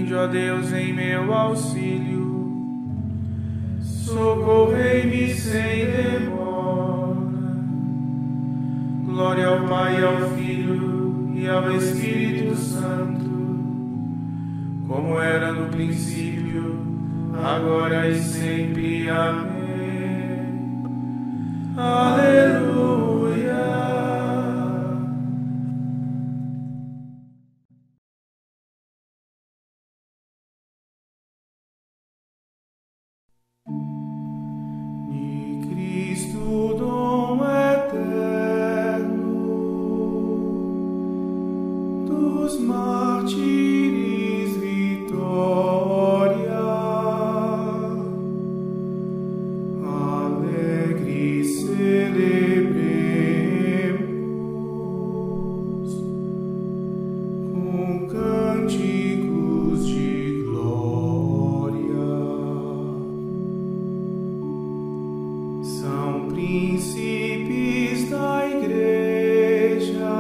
Vinde, ó Deus, em meu auxílio, socorrei-me sem demora. Glória ao Pai, ao Filho e ao Espírito Santo, como era no princípio, agora e sempre. Amém. Aleluia. De Cristo, dom eterno, dos mártires vitória, alegre celebremos com cânticos de glória. São príncipes da Igreja,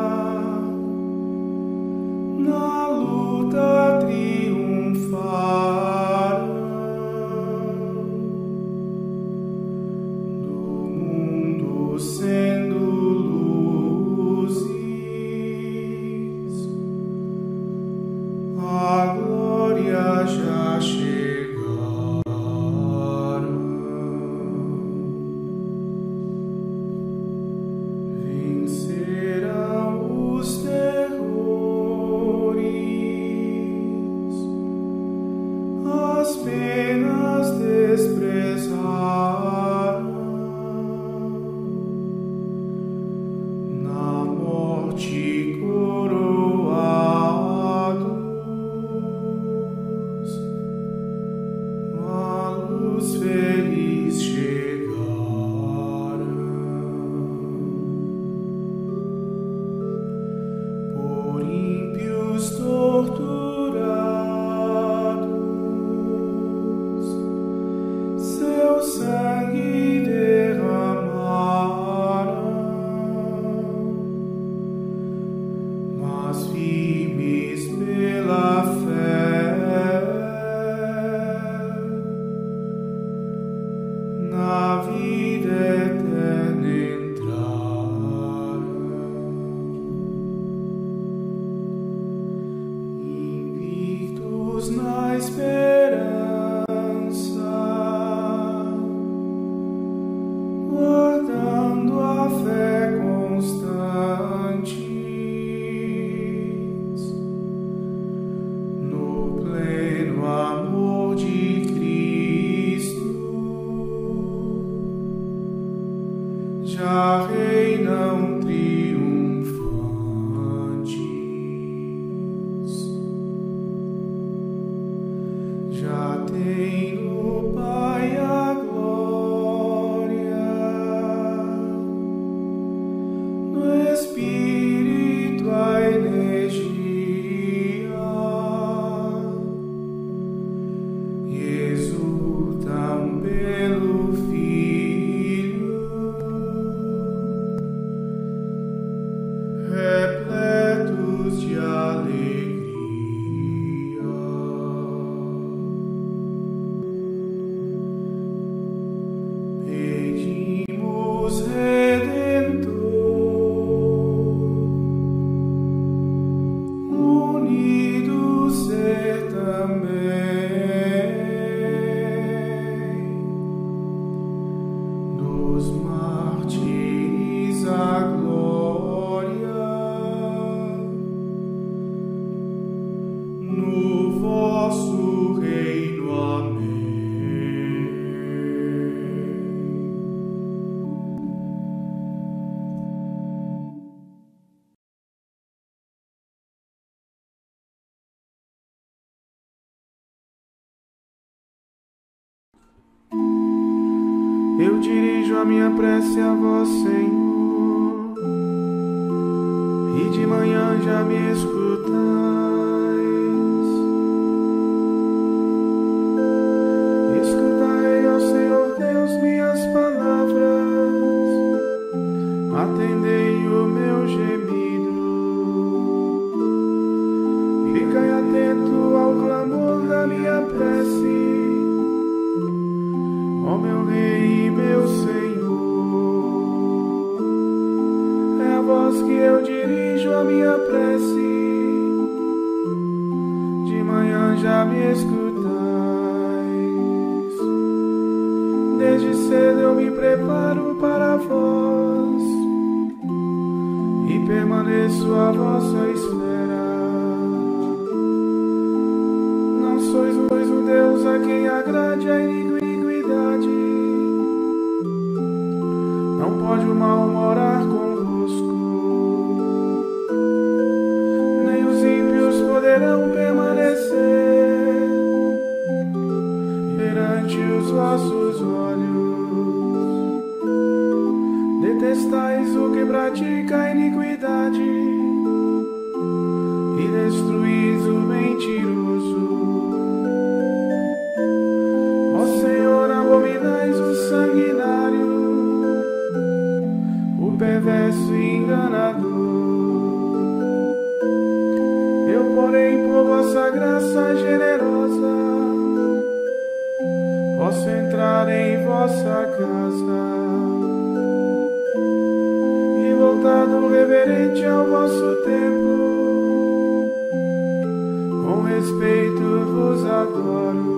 na luta triunfarão, do mundo sendo luzes, a glória já chegaram. Vencerão os terrores, as penas desprezaram, na morte coroados, a luz feliz chegaram. Por ímpios torturados, seu sangue derramaram, mas firmes pela fé, na vida eterna entraram. Invictos na esperança, guardando a fé constantes, no pleno amor de Cristo, já reinam triunfantes. Já tem no Pai a glória, no Espírito a energia, e exultam pelo Filho, repletos de alegria. Pedimos, Redentor, unidos ser também dos mártires a glória, no vosso reino. Amém. Eu dirijo a minha prece a vós, Senhor, e de manhã já me escutais. Escutai, ó Senhor Deus, minhas palavras, atendei o meu gemido, ficai atento ao clamor minha prece, de manhã já me escutais. Desde cedo eu me preparo para vós e permaneço à vossa espera. Não sois o Deus a quem agrade a iniquidade, não pode o mal morar convosco, nem os ímpios poderão permanecer perante os vossos olhos. Detestais o que pratica a iniquidade e destruís o mentiroso. Ó Senhor, abominais o sanguinário, o perverso e enganador. Eu, porém, por vossa graça generosa, posso entrar em vossa casa e, voltado reverente ao vosso templo, com respeito vos adoro.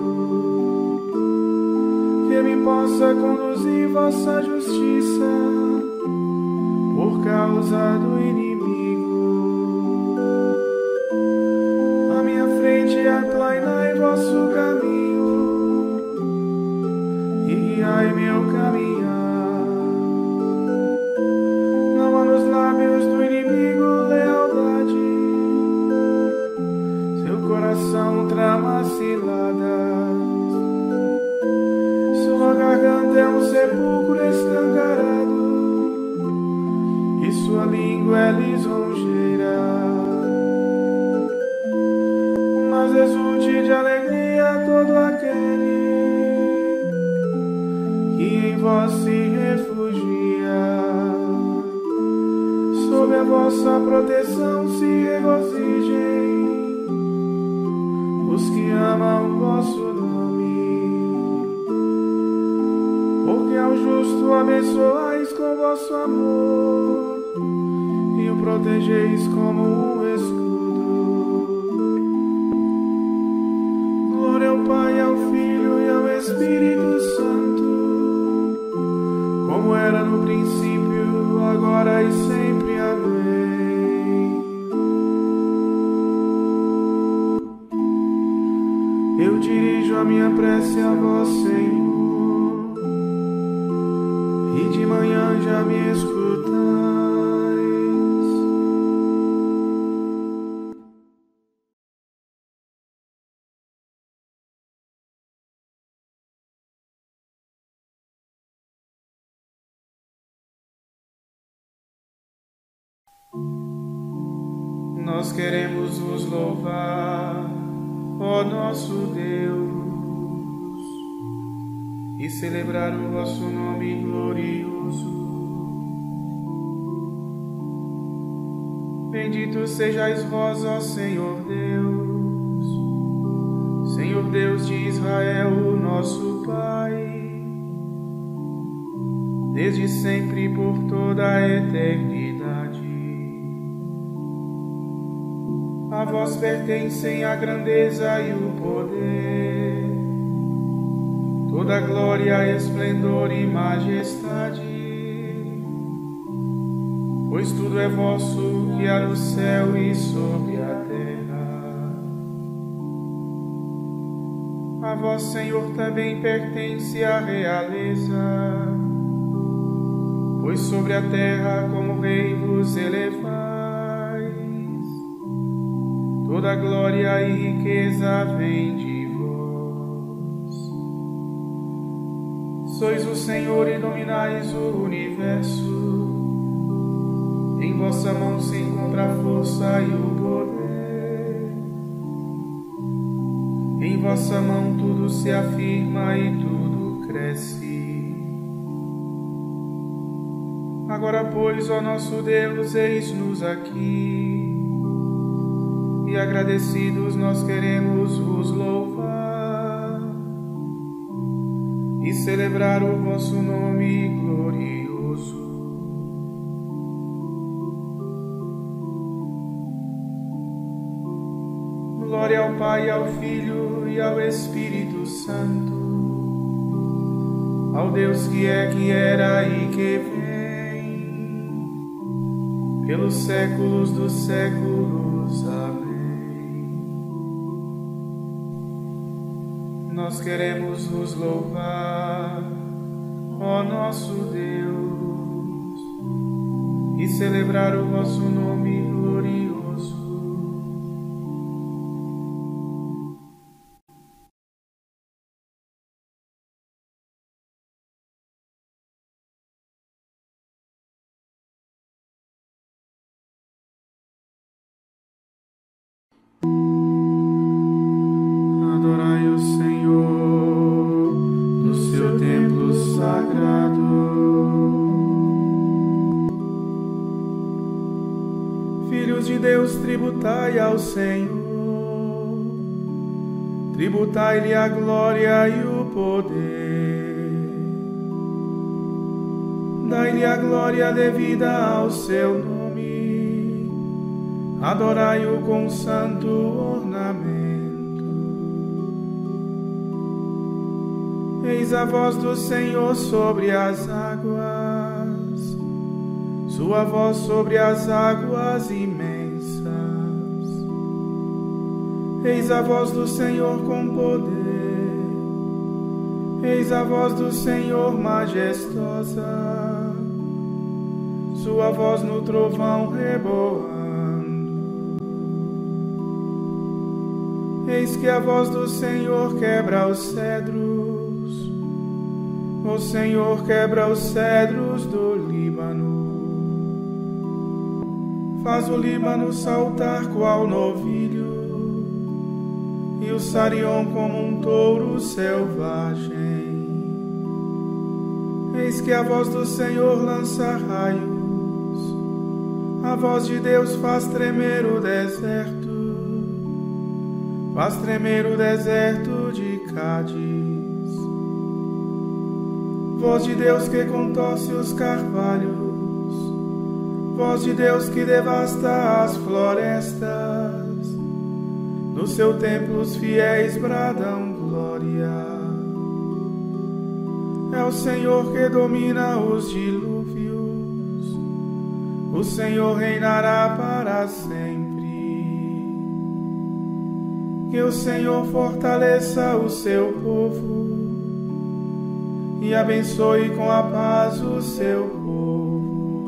Que me possa conduzir vossa justiça por causa do inimigo. À minha frente aplainai vosso caminho e guiai meu caminhar. Não há nos lábios do inimigo lealdade, seu coração trama ciladas. Sua garganta é um sepulcro escancarado e sua língua é lisonjeira. Mas exulte de alegria todo aquele que em vós se refugia. Sob a vossa proteção se regozijem os que amam vosso nome, porque ao justo abençoais com vosso amor e o protegeis como um escudo. Glória ao Pai, ao Filho e ao Espírito Santo, como era no princípio, agora e sempre. Amém. Eu dirijo a minha prece a vós, Senhor, e de manhã já me escutais. Nós queremos vos louvar, ó nosso Deus, e celebrar o vosso nome glorioso. Bendito sejais vós, ó Senhor Deus, Senhor Deus de Israel, o nosso Pai, desde sempre e por toda a eternidade. A vós pertencem a grandeza e o poder, toda glória, esplendor e majestade, pois tudo é vosso que há no céu e sobre a terra. A vós, Senhor, também pertence a realeza, pois sobre a terra como rei vos elevais. Toda glória e riqueza vem de vós. Sois o Senhor e dominais o universo. Em vossa mão se encontra a força e o poder. Em vossa mão tudo se afirma e tudo cresce. Agora, pois, ó nosso Deus, eis-nos aqui, e agradecidos nós queremos vos louvar e celebrar o vosso nome glorioso. ao Pai, ao Filho e ao Espírito Santo, ao Deus que é, que era e que vem, pelos séculos dos séculos. Amém. Nós queremos vos louvar, ó nosso Deus, e celebrar o vosso nome glorioso. Adorai o Senhor no seu templo sagrado. Filhos de Deus, tributai ao Senhor, tributai-lhe a glória e o poder. Dai-lhe a glória devida ao seu nome, adorai-o com santo ornamento. Eis a voz do Senhor sobre as águas, sua voz sobre as águas imensas. Eis a voz do Senhor com poder, eis a voz do Senhor majestosa, sua voz no trovão reboando. Eis que a voz do Senhor quebra os cedros, o Senhor quebra os cedros do Líbano. Faz o Líbano saltar qual novilho, e o Sarion como um touro selvagem. Eis que a voz do Senhor lança raios, a voz de Deus faz tremer o deserto, faz tremer o deserto de Cádiz. Voz de Deus que contorce os carvalhos, voz de Deus que devasta as florestas. No seu templo os fiéis bradam glória. É o Senhor que domina os dilúvios, o Senhor reinará para sempre. Que o Senhor fortaleça o seu povo e abençoe com a paz o seu povo.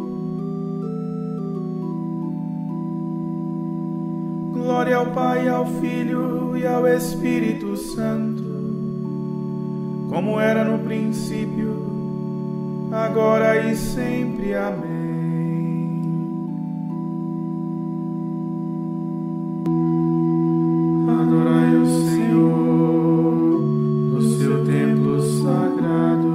Glória ao Pai, ao Filho e ao Espírito Santo, como era no princípio, agora e sempre. Amém. Adorai o Senhor no seu templo sagrado.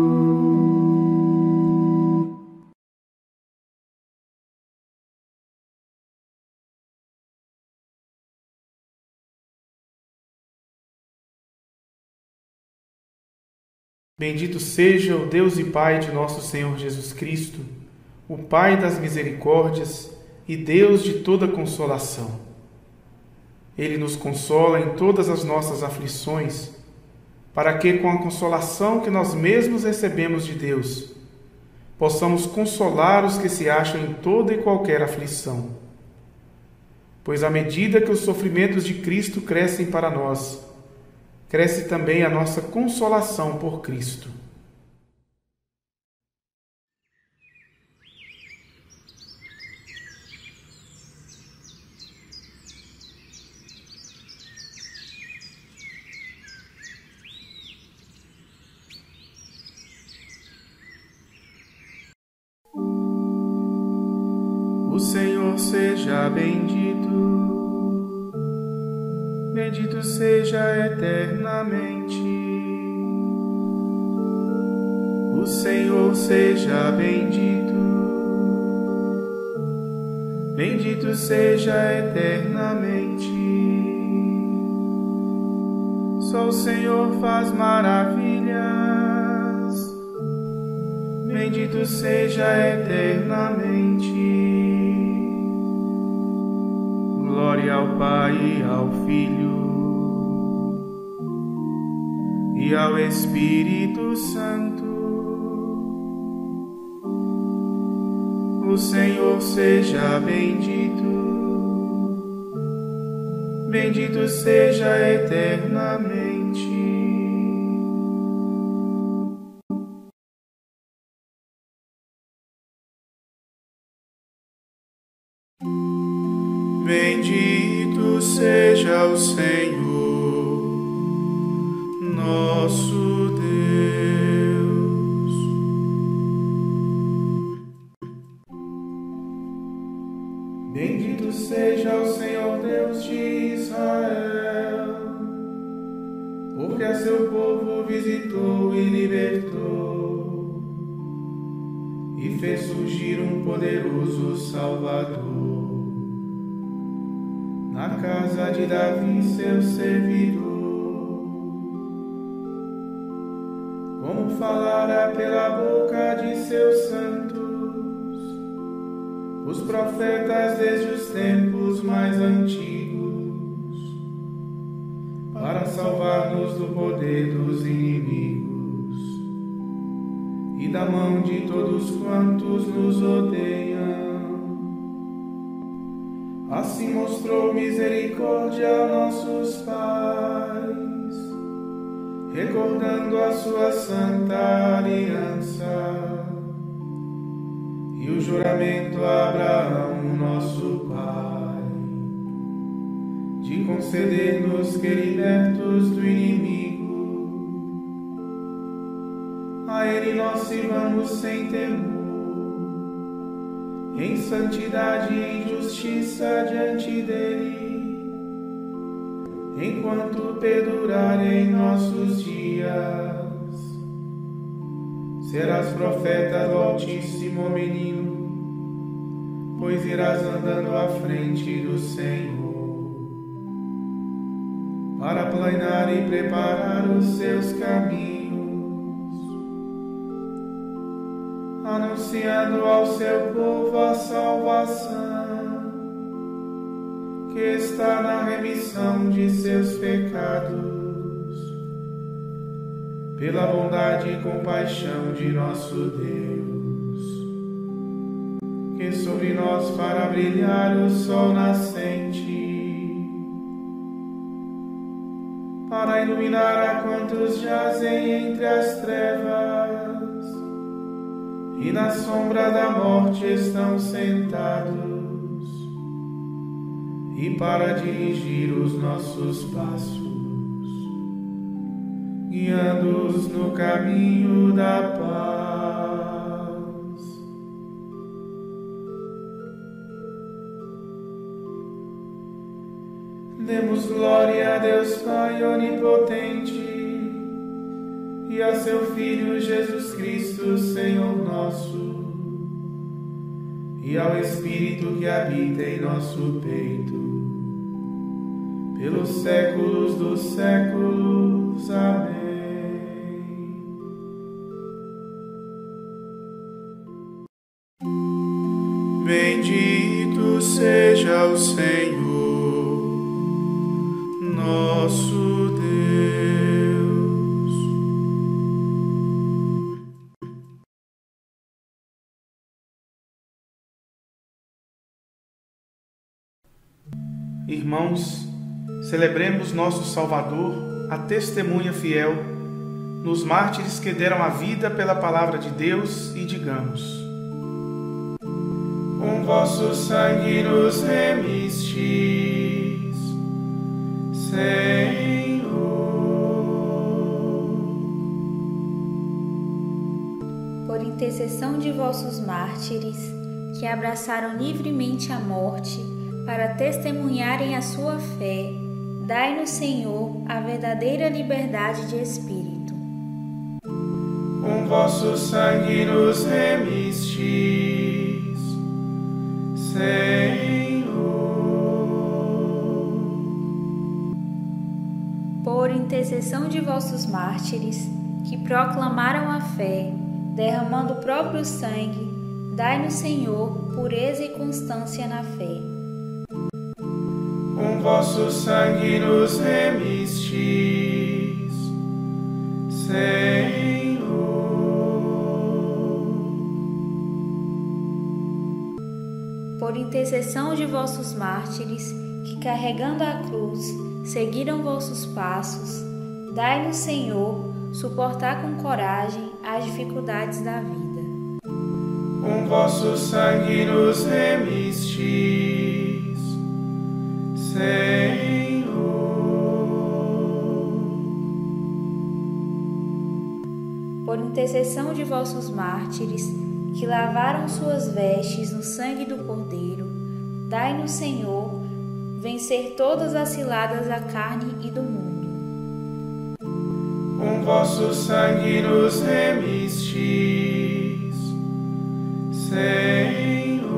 Bendito seja o Deus e Pai de nosso Senhor Jesus Cristo, o Pai das misericórdias e Deus de toda consolação. Ele nos consola em todas as nossas aflições, para que, com a consolação que nós mesmos recebemos de Deus, possamos consolar os que se acham em toda e qualquer aflição. Pois à medida que os sofrimentos de Cristo crescem para nós, cresce também a nossa consolação por Cristo. O Senhor seja bendito, bendito seja eternamente. O Senhor seja bendito, bendito seja eternamente. Só o Senhor faz maravilhas, bendito seja eternamente. Glória Glória ao Pai, e ao Filho e ao Espírito Santo. O Senhor seja bendito, bendito seja eternamente. Bendito seja o Senhor, nosso Deus. Bendito seja o Senhor Deus de Israel, porque a seu povo visitou e libertou, e fez surgir um poderoso Salvador na casa de Davi, seu servidor. Como falara pela boca de seus santos, os profetas desde os tempos mais antigos, para salvar-nos do poder dos inimigos e da mão de todos quantos nos odeiam. Assim mostrou misericórdia a nossos pais, recordando a sua santa aliança e o juramento a Abraão, nosso pai, de conceder-nos que, libertos do inimigo, a ele nós sirvamos sem temor, em santidade e em justiça diante dele, enquanto perdurarem nossos dias. Serás profeta do Altíssimo, menino, pois irás andando à frente do Senhor, para planear e preparar os seus caminhos, anunciando ao seu povo a salvação que está na remissão de seus pecados, pela bondade e compaixão de nosso Deus, que sobre nós fará brilhar o sol nascente, para iluminar a quantos jazem entre as trevas e na sombra da morte estão sentados, e para dirigir os nossos passos, guiando-os no caminho da paz. Demos glória a Deus Pai onipotente e a seu Filho Jesus Cristo, Senhor nosso, e ao Espírito que habita em nosso peito, pelos séculos dos séculos. Amém. Bendito seja o Senhor, nosso Deus. Irmãos, celebremos nosso Salvador, a testemunha fiel, nos mártires que deram a vida pela palavra de Deus, e digamos: com vosso sangue nos remistes, Senhor. Por intercessão de vossos mártires, que abraçaram livremente a morte para testemunharem a sua fé, dai-nos, Senhor, a verdadeira liberdade de espírito. Com vosso sangue nos remistes, Senhor. Por intercessão de vossos mártires, que proclamaram a fé, derramando o próprio sangue, dai-nos, Senhor, pureza e constância na fé. com vosso sangue nos remistes, Senhor. Por intercessão de vossos mártires, que carregando a cruz seguiram vossos passos, dai-nos, Senhor, suportar com coragem as dificuldades da vida. Com vosso sangue nos remistes, Senhor. Por intercessão de vossos mártires, que lavaram suas vestes no sangue do Cordeiro, dai-nos, Senhor, vencer todas as ciladas da carne e do mundo. Com vosso sangue nos remistes, Senhor.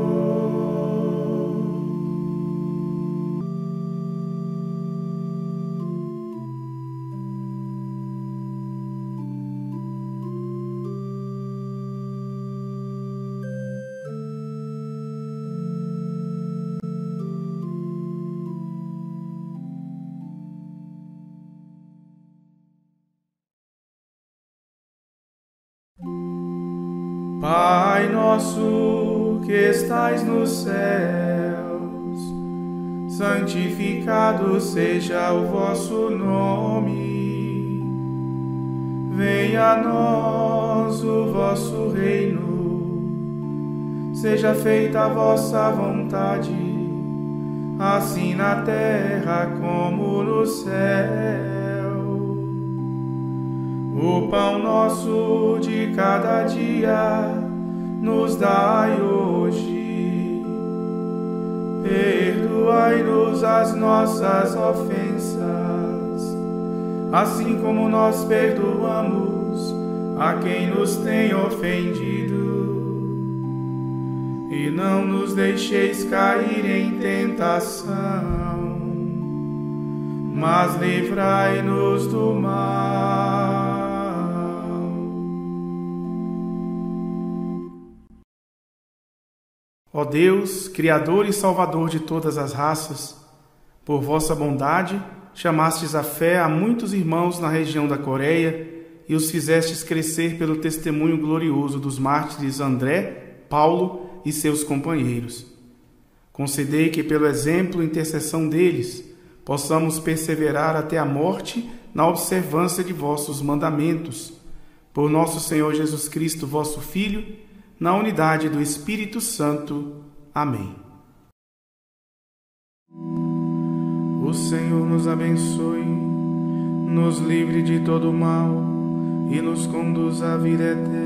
Pai nosso que estais nos céus, santificado seja o vosso nome. Venha a nós o vosso reino, seja feita a vossa vontade, assim na terra como no céu. O pão nosso de cada dia nos dai hoje. Perdoai-nos as nossas ofensas, assim como nós perdoamos a quem nos tem ofendido. E não nos deixeis cair em tentação, mas livrai-nos do mal. Ó Deus, Criador e Salvador de todas as raças, por vossa bondade chamastes à fé a muitos irmãos na região da Coreia e os fizestes crescer pelo testemunho glorioso dos mártires André, Paulo e seus companheiros. Concedei que, pelo exemplo e intercessão deles, possamos perseverar até a morte na observância de vossos mandamentos. Por nosso Senhor Jesus Cristo, vosso Filho, na unidade do Espírito Santo. Amém. O Senhor nos abençoe, nos livre de todo mal e nos conduz à vida eterna.